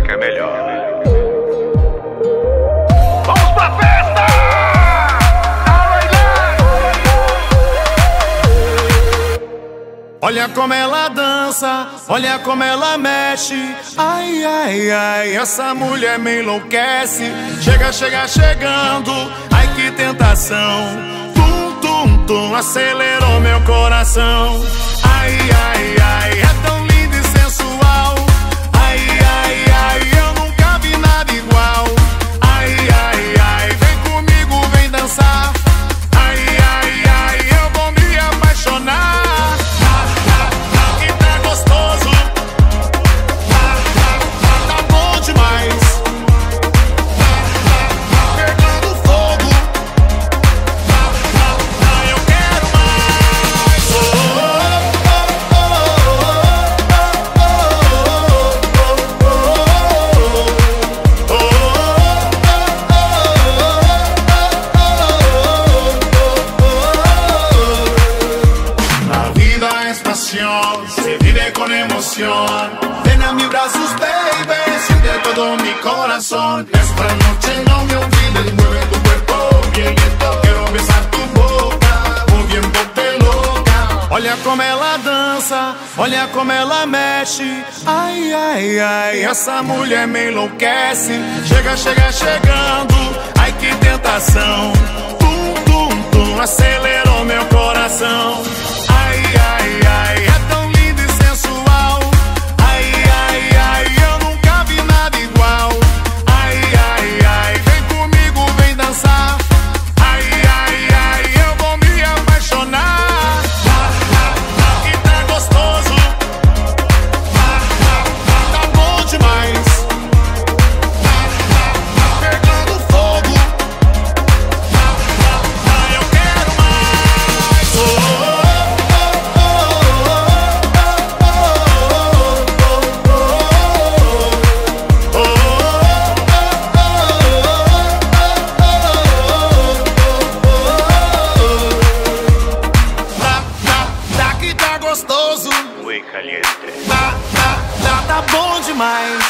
que é melhor. Vamos pra festa! Olha como ela dança, olha como ela mexe. Ai, ai, ai, essa mulher me enlouquece. Chega, chega, chegando, ai que tentação. Tum, tum, tum, acelerou meu coração. Ai, ai, ai, é tão linda e sensual. Ai, ai, ai, eu nunca vi nada igual. Ai, ai, ai, vem comigo, vem dançar. Ai, ai, ai, eu vou me apaixonar. Se vive con emoción. Ven a mis brazos, baby, siente todo mi corazón. Esta noche no me olvides, mueve tu cuerpo bien lento. Quiero besar tu boca, moviéndote loca. Olha como ela dança, olha como ela mexe. Ai, ai, ai, essa mulher me enlouquece. Chega, chega, chegando, ai que tentação. Tum, tum, tum, acelerou meu coração. Ai, ai, ai, é tão lindo e sensual. Ai, ai, ai, eu nunca vi nada igual. Ai, ai, ai, vem comigo, vem dançar. Ai, ai, ai, eu vou me apaixonar. E tá gostoso, tá bom demais. Pegando fogo, eu quero mais. Muy caliente. Tá bom demais.